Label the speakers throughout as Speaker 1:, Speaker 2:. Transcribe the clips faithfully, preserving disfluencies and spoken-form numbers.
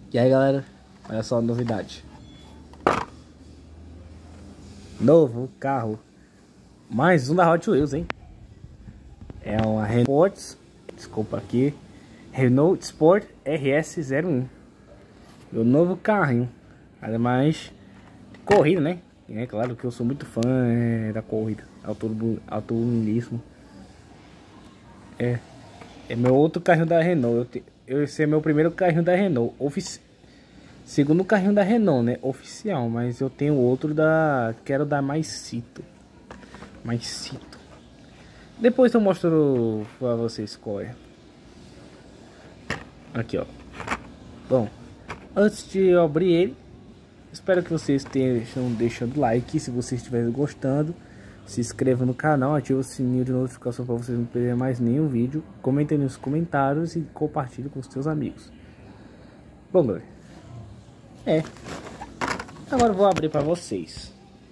Speaker 1: E aí galera, olha só a novidade. Novo carro. Mais um da Hot Wheels, hein? É uma Renault, desculpa aqui, Renault Sport R S zero um. Meu novo carrinho. Ademais de corrida, né? É claro que eu sou muito fã é, da corrida, automobilismo. É, é meu outro carrinho da Renault. Eu te, eu, esse é meu primeiro carrinho da Renault. Ofici Segundo carrinho da Renault, né? Oficial. Mas eu tenho outro da... Quero dar mais cito. Mais cito. Depois eu mostro pra vocês qual é. Aqui, ó. Bom, antes de eu abrir ele, espero que vocês estejam deixando like. Se vocês estiverem gostando, se inscreva no canal, ative o sininho de notificação para vocês não perderem mais nenhum vídeo. Comentem nos comentários e compartilhe com os seus amigos. Bom, galera, é. Agora eu vou abrir para vocês.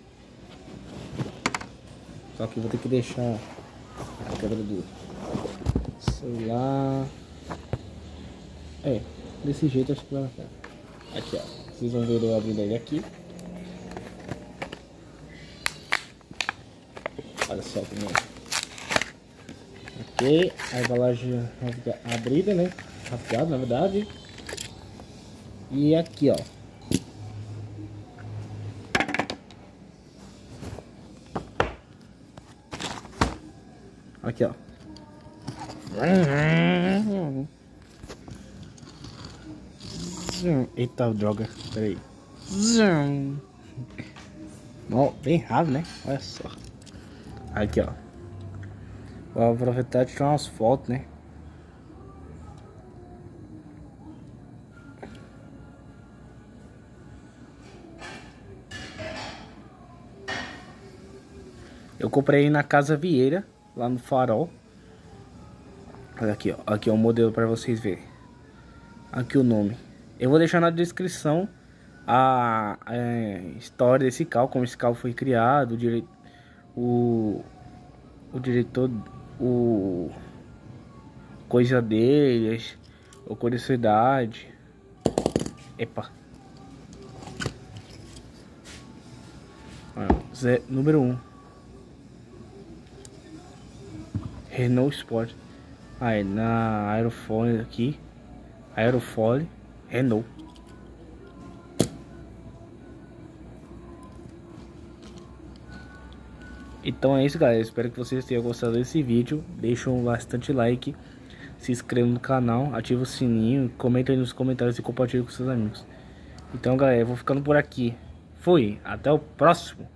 Speaker 1: Só que vou ter que deixar a quebra do celular. É, desse jeito acho que vai ficar. Aqui, ó. Vocês vão ver eu abrindo ele aqui. Olha só como é. Ok, a embalagem abrida, né? Rasgada, na verdade. E aqui, ó. Aqui, ó. Eita, droga. Peraí. Ó, bem rápido, né? Olha só. Aqui, ó. Vou aproveitar de tirar umas fotos, né? Eu comprei na Casa Vieira, lá no Farol. Olha aqui, ó. Aqui é o modelo para vocês verem. Aqui o nome. Eu vou deixar na descrição a, a história desse carro, como esse carro foi criado, o, dire... o, o diretor, o coisa deles, a curiosidade. Epa. Zé, número um. Renault Sport. Aí na aerofone aqui, aerofone Renault. Então é isso, galera. Espero que vocês tenham gostado desse vídeo. Deixem bastante like, se inscrevam no canal, ative o sininho, comentem nos comentários e compartilhem com seus amigos. Então, galera, eu vou ficando por aqui. Fui, até o próximo.